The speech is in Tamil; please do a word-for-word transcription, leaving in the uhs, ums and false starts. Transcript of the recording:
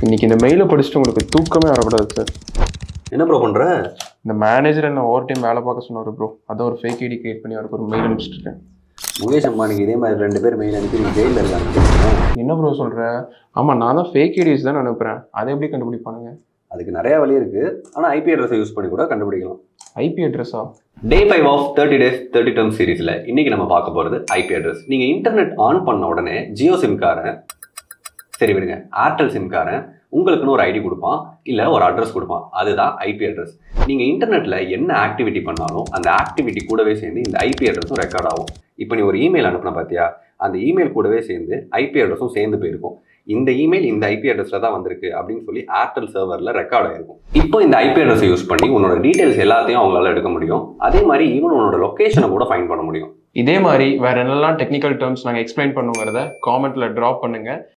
இன்னைக்கு இந்த மெயிலை படிச்சுட்டு உங்களுக்கு தூக்கமே வரக்கூடாது சார். என்ன ப்ரோ பண்ற? இந்த மேனேஜர் என்ன ஓவர் டைம் வேலை பார்க்க சொன்னார் ப்ரோ. அதை ஒரு ஃபேக் ஐடி கிரியேட் பண்ணி அவருக்கு ஒரு மெயில் அனுப்பிச்சிருக்கேன். முகேஷ் அம்பானிக்கு இதே மாதிரி ரெண்டு பேர் மெயில் அனுப்பி நீங்க ஜெயிலில் இருக்காங்க. என்ன ப்ரோ சொல்ற? ஆமா, நான் தான் ஃபேக் ஐடிஸ் தான் அனுப்புறேன். அதை எப்படி கண்டுபிடிப்பானுங்க? அதுக்கு நிறைய வழி இருக்கு. ஆனா ஐபி அட்ரஸை யூஸ் பண்ணி கூட கண்டுபிடிக்கலாம். ஐபி அட்ரஸா? Day five of thirty days thirty term சீரீஸ்ல இன்னைக்கு நம்ம பார்க்க போறது ஐபி அட்ரஸ். நீங்க இன்டர்நெட் ஆன் பண்ண உடனே ஜியோ சிம்காரன், சரி விடுங்க, ஏர்டெல் சிம்காரன் உங்களுக்குன்னு ஒரு ஐடி கொடுப்பான், இல்லை ஒரு அட்ரஸ் கொடுப்பான். அதுதான் ஐபி அட்ரஸ். நீங்கள் இன்டர்நெட்டில் என்ன ஆக்டிவிட்டி பண்ணாலும் அந்த ஆக்டிவிட்டி கூடவே சேர்ந்து இந்த ஐபி அட்ரஸும் ரெக்கார்ட் ஆகும். இப்போ நீ ஒரு இமெயில் அனுப்பின பார்த்தியா, அந்த இமெயில் கூடவே சேர்ந்து ஐபி அட்ரஸும் சேர்ந்து போயிருக்கும். இந்த இமெயில் இந்த ஐபி அட்ரஸில் தான் வந்திருக்கு அப்படின்னு சொல்லி ஏர்டெல் சர்வரில் ரெக்கார்ட் ஆகிருக்கும். இப்போ இந்த ஐபி அட்ரஸை யூஸ் பண்ணி உன்னோட டீட்டெயில்ஸ் எல்லாத்தையும் அவங்களால எடுக்க முடியும். அதே மாதிரி ஈவன் உன்னோட லொக்கேஷனை கூட ஃபைண்ட் பண்ண முடியும். இதே மாதிரி வேற என்னெல்லாம் டெக்னிக்கல் டேர்ம்ஸ் நாங்கள் எக்ஸ்பிளைன் பண்ணுங்கிறத காமெண்ட்ல ட்ராப் பண்ணுங்க.